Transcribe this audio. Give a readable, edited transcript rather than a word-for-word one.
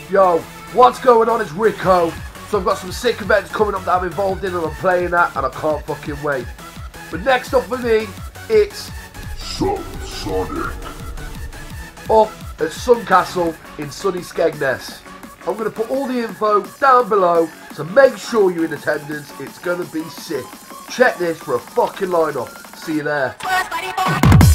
Yo, what's going on? It's Rico. So I've got some sick events coming up that I'm involved in and I'm playing at and I can't fucking wait. But next up for me, it's Sonic. up at Suncastle in sunny Skegness. I'm going to put all the info down below, so make sure you're in attendance. It's going to be sick. Check this for a fucking lineup. See you there.